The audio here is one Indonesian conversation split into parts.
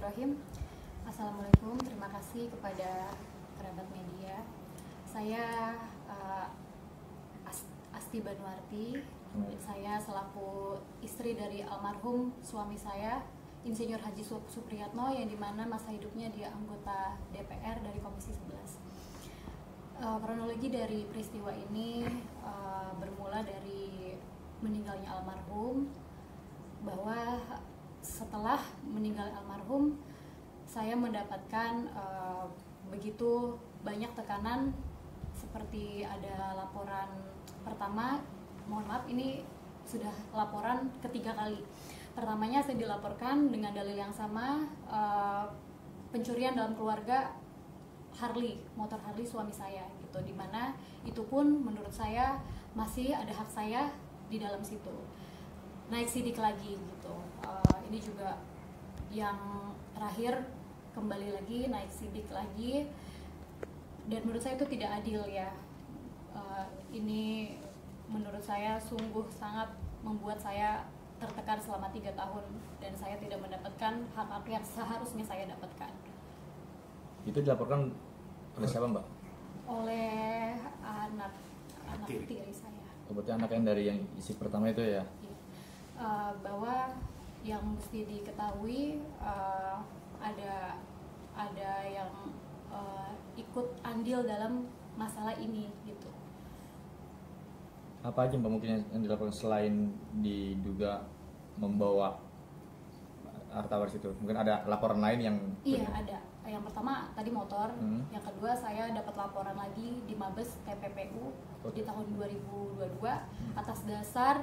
Bismillahirrahmanirrahim. Assalamualaikum, terima kasih kepada kerabat media. Saya Asti Banuarti. Saya selaku istri dari almarhum suami saya, Insinyur Haji Supriyatno, yang dimana masa hidupnya dia anggota DPR dari Komisi 11. Kronologi dari peristiwa ini bermula dari meninggalnya almarhum, bahwa setelah meninggal almarhum saya mendapatkan begitu banyak tekanan, seperti ada laporan pertama, mohon maaf ini sudah laporan ketiga kali. Pertamanya saya dilaporkan dengan dalil yang sama, pencurian dalam keluarga Harley, motor Harley suami saya gitu, dimana itu pun menurut saya masih ada hak saya di dalam situ. Naik sidik lagi gitu, ini juga yang terakhir kembali lagi naik sidik lagi, dan menurut saya itu tidak adil ya. Ini menurut saya sungguh sangat membuat saya tertekan selama 3 tahun, dan saya tidak mendapatkan hak-hak yang seharusnya saya dapatkan. Itu dilaporkan oleh siapa, Mbak? Oleh anak tiri saya. Berarti anak yang dari yang isi pertama itu ya? Bahwa yang mesti diketahui, ada yang ikut andil dalam masalah ini gitu. Apa aja Mbak mungkin yang dilakukan selain diduga membawa harta waris itu? Mungkin ada laporan lain yang... Iya, ada. Yang pertama tadi motor, yang kedua saya dapat laporan lagi di Mabes TPPU di tahun 2022 atas dasar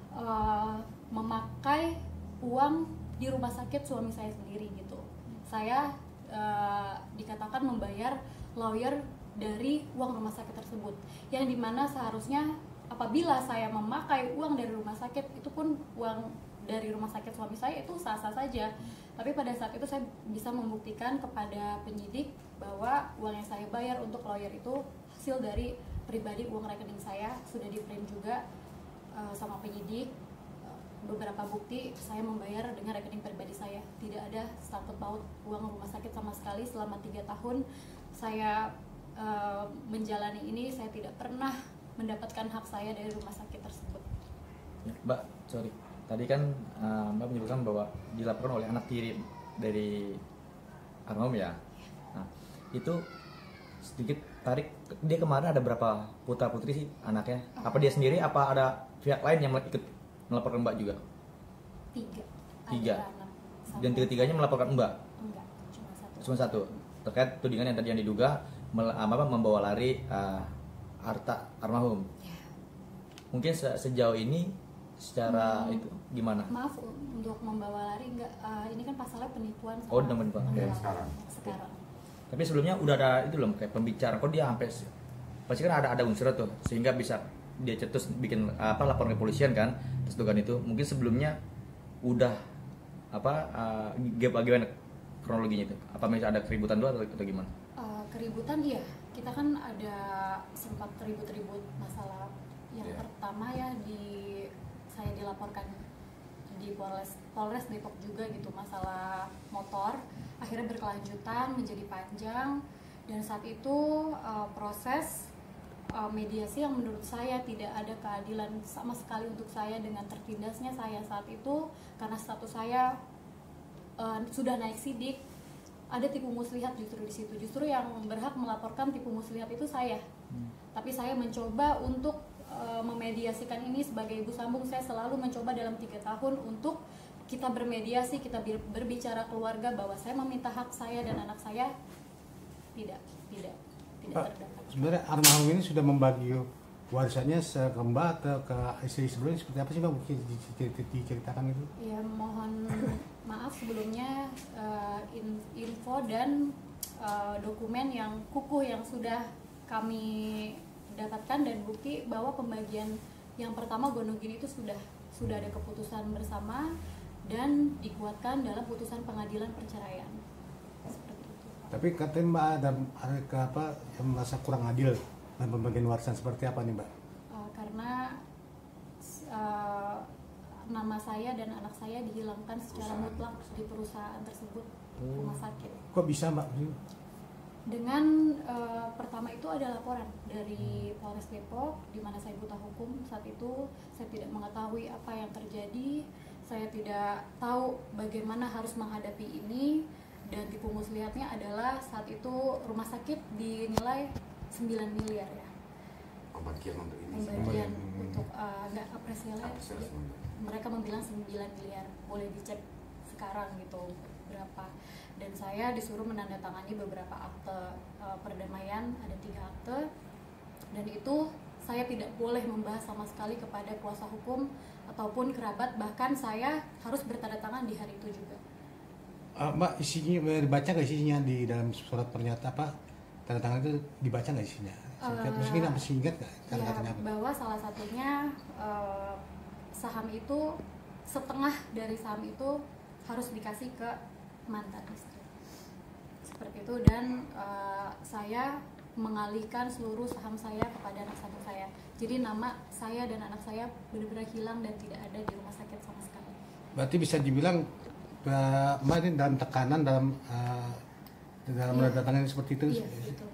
memakai uang di rumah sakit suami saya sendiri gitu. Saya dikatakan membayar lawyer dari uang rumah sakit tersebut, yang dimana seharusnya apabila saya memakai uang dari rumah sakit, itu pun uang dari rumah sakit suami saya itu sah-sah saja. Tapi pada saat itu saya bisa membuktikan kepada penyidik bahwa uang yang saya bayar untuk lawyer itu hasil dari pribadi, uang rekening saya sudah di-print juga sama penyidik. Beberapa bukti saya membayar dengan rekening pribadi saya, tidak ada sangkut paut uang rumah sakit sama sekali. Selama 3 tahun saya menjalani ini, saya tidak pernah mendapatkan hak saya dari rumah sakit tersebut. Mbak, sorry, tadi kan Mbak menyebutkan bahwa dilaporkan oleh anak tiri dari almarhum ya. Nah, itu sedikit tarik, dia kemarin ada berapa putra putri sih anaknya? Apa dia sendiri, apa ada pihak lain yang ikut melaporkan Mbak juga? 3. Dan tiga-tiganya melaporkan Mbak? Enggak, cuma satu. Terkait tudingan yang tadi yang diduga membawa lari harta almarhum. Ya. Mungkin sejauh ini secara itu gimana? Maaf, untuk membawa lari enggak, ini kan pasalnya penipuan. Oh, udah penipuan. Sekarang. Tapi sebelumnya udah ada itu loh, kayak pembicara. Kok dia sampai pasti kan ada unsur tuh sehingga bisa dia cetus bikin laporan ke polisian kan, terus dugaan itu. Mungkin sebelumnya udah bagaimana kronologinya itu? Apa misalnya ada keributan dulu atau gimana? Keributan iya, kita kan ada sempat ribut-ribut masalah. Yang pertama ya saya dilaporkan di Polres Depok juga gitu, masalah motor. Akhirnya berkelanjutan menjadi panjang, dan saat itu proses mediasi yang menurut saya tidak ada keadilan sama sekali untuk saya dengan tertindasnya saya saat itu, karena status saya sudah naik sidik. Ada tipu muslihat justru di situ. Justru yang berhak melaporkan tipu muslihat itu saya. Tapi saya mencoba untuk memediasikan ini sebagai ibu sambung. Saya selalu mencoba dalam 3 tahun untuk kita bermediasi, kita berbicara keluarga bahwa saya meminta hak saya dan anak saya tidak Pak, terdapat. sebenarnya almarhum ini sudah membagi warisannya ke Mbak atau ke istri sebelumnya seperti apa sih Mbak? Mungkin diceritakan itu? Ya, mohon maaf sebelumnya, info dan dokumen yang kukuh yang sudah kami dapatkan dan bukti bahwa pembagian yang pertama gonogin itu sudah ada keputusan bersama dan dikuatkan dalam putusan pengadilan perceraian. Seperti itu. Tapi katanya Mbak ada yang merasa kurang adil dalam pembagian warisan, seperti apa nih Mbak? Karena nama saya dan anak saya dihilangkan secara mutlak di perusahaan tersebut, rumah sakit. Kok bisa Mbak? Dengan pertama itu ada laporan dari Polres Depok di mana saya buta hukum. Saat itu saya tidak mengetahui apa yang terjadi, saya tidak tahu bagaimana harus menghadapi ini, dan tipu muslihatnya adalah saat itu rumah sakit dinilai 9 miliar ya. Pembagian untuk ini. Pembagian untuk nggak apresialnya, mereka membilang 9 miliar, boleh dicek sekarang gitu berapa. Dan saya disuruh menandatangani beberapa akte perdamaian, ada 3 akte, dan itu saya tidak boleh membahas sama sekali kepada kuasa hukum ataupun kerabat, bahkan saya harus bertanda tangan di hari itu juga. Mbak, isinya dibaca nggak isinya di dalam surat pernyataan apa? Tanda tangan itu dibaca nggak isinya? Mungkin apa singkat nggak? Ya, bahwa salah satunya saham itu, setengah dari saham itu harus dikasih ke mantan istri, seperti itu. Dan saya mengalihkan seluruh saham saya kepada anak satu saya. Jadi nama saya dan anak saya benar-benar hilang dan tidak ada di rumah sakit sama sekali. Berarti bisa dibilang Mbak ini dalam tekanan dalam menandatangani seperti itu. Iya, betul.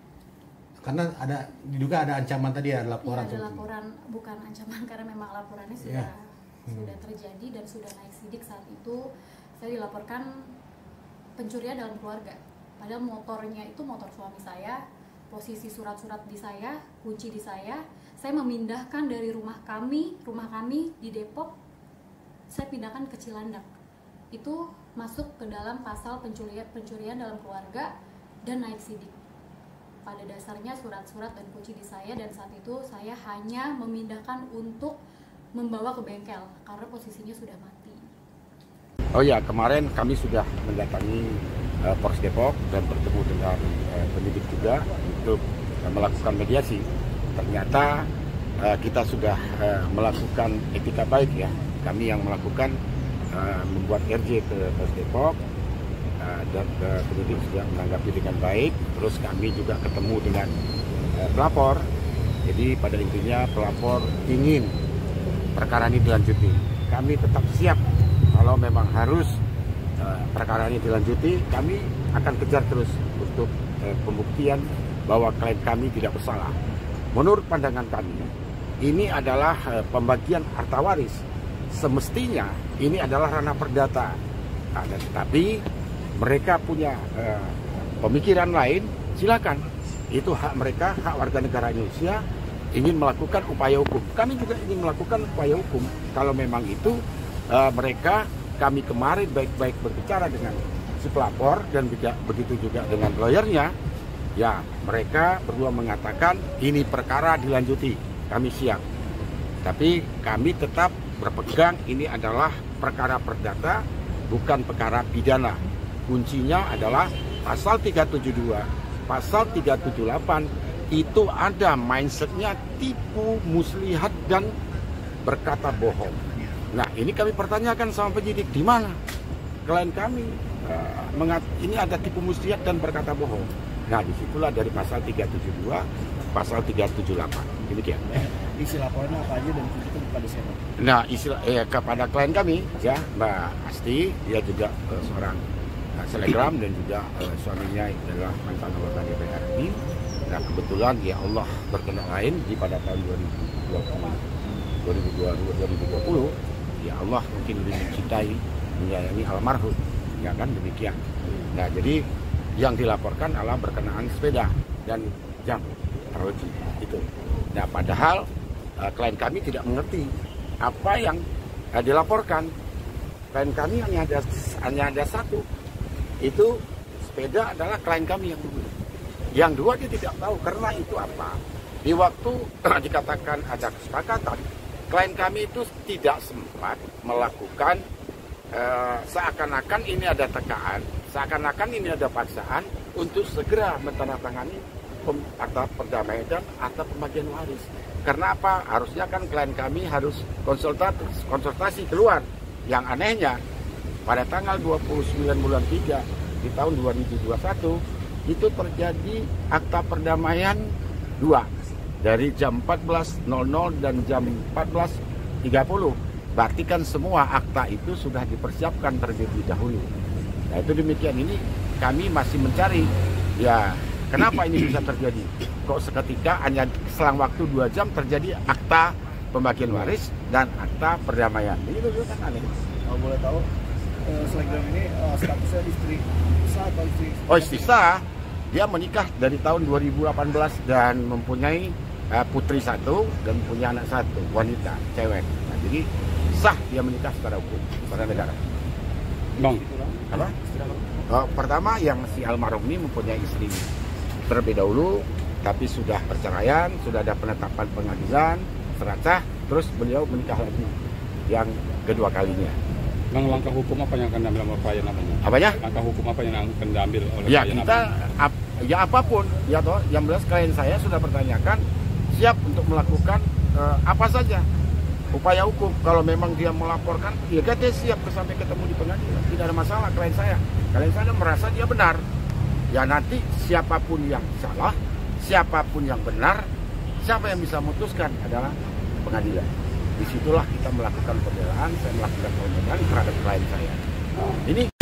Karena diduga ada ancaman tadi ya, laporan. Iya, ada laporan, bukan ancaman karena memang laporannya sudah terjadi dan sudah naik sidik. Saat itu saya dilaporkan pencurian dalam keluarga. Padahal motornya itu motor suami saya, posisi surat-surat di saya, kunci di saya. Saya memindahkan dari rumah kami di Depok, saya pindahkan ke Cilandak. Itu masuk ke dalam pasal pencurian dalam keluarga dan naik sidik. Pada dasarnya surat-surat dan kunci di saya, dan saat itu saya hanya memindahkan untuk membawa ke bengkel karena posisinya sudah mati. Oh ya, kemarin kami sudah mendatangi Polres Depok dan bertemu dengan penyidik juga untuk melakukan mediasi. Ternyata kita sudah melakukan etika baik ya. Kami yang melakukan membuat RJ ke Polres Depok, dan penyidik sudah menanggapi dengan baik. Terus kami juga ketemu dengan pelapor. Jadi pada intinya pelapor ingin perkara ini dilanjuti. Kami tetap siap kalau memang harus perkara ini dilanjuti. Kami akan kejar terus untuk pembuktian bahwa klien kami tidak bersalah. Menurut pandangan kami, ini adalah pembagian harta waris. Semestinya ini adalah ranah perdata. Tetapi mereka punya pemikiran lain, silakan. Itu hak mereka, hak warga negara Indonesia ingin melakukan upaya hukum. Kami juga ingin melakukan upaya hukum. Kalau memang itu kami kemarin baik-baik berbicara dengan si pelapor dan begitu juga dengan lawyernya, ya mereka berdua mengatakan ini perkara dilanjuti, kami siap. Tapi kami tetap berpegang ini adalah perkara perdata, bukan perkara pidana. Kuncinya adalah pasal 372, pasal 378 itu ada mindsetnya tipu, muslihat, dan berkata bohong. Nah ini kami pertanyakan sama penyidik, di mana klien kami ini ada tipu muslihat dan berkata bohong. Nah disitulah dari pasal 372, pasal 378. Demikian. Isi laporannya apa aja dan itu kepada siapa? Nah kepada klien kami ya Mbak Asti, dia juga seorang selegram dan juga suaminya adalah mantan anggota DPR RI. Nah kebetulan ya Allah berkenan lain di pada tahun 2020 ya Allah mungkin lebih mencintai, menyayangi almarhum, ya kan demikian. Nah jadi yang dilaporkan adalah berkenaan sepeda dan jam arloji itu. Nah padahal klien kami tidak mengerti apa yang dilaporkan. Klien kami hanya ada satu, itu sepeda adalah klien kami yang dulu. Yang dua dia tidak tahu karena itu apa. Di waktu dikatakan ada kesepakatan, klien kami itu tidak sempat melakukan seakan-akan ini ada tekaan, seakan-akan ini ada paksaan untuk segera menandatangani akta perdamaian dan akta pembagian waris. Karena apa? Harusnya kan klien kami harus konsultasi keluar. Yang anehnya pada tanggal 29 bulan 3 di tahun 2021 itu terjadi akta perdamaian 2 dari jam 14.00 dan jam 14.30. berarti kan semua akta itu sudah dipersiapkan terlebih dahulu. Nah itu demikian, ini kami masih mencari ya kenapa ini bisa terjadi. Kok seketika hanya selang waktu 2 jam terjadi akta pembagian waris dan akta perdamaian. Ini itu kan aneh. Kalau boleh tahu, selebgram ini statusnya istri sah atau istri? Oh, istri sah. Dia menikah dari tahun 2018 dan mempunyai putri 1 dan punya anak 1, wanita, cewek. Nah, jadi sah dia menikah secara hukum kepada negara. Bang, Apa? Pertama yang si almarhum ini mempunyai istri terlebih dahulu, tapi sudah perceraian, sudah ada penetapan pengadilan, seracah, terus beliau menikah lagi yang kedua kalinya. Bang, langkah hukum apa yang akan diambil oleh klien namanya? Apanya? Langkah hukum apa yang akan diambil oleh Ya klien kita ya apapun ya toh, yang jelas klien saya sudah pertanyakan siap untuk melakukan apa saja upaya hukum. Kalau memang dia melaporkan, ya kita siap sampai ketemu di pengadilan, tidak ada masalah. Klien saya merasa dia benar. Ya nanti siapapun yang salah, siapapun yang benar, siapa yang bisa memutuskan adalah pengadilan. Disitulah kita melakukan pembelaan, saya melakukan pembelaan terhadap klien saya. Ini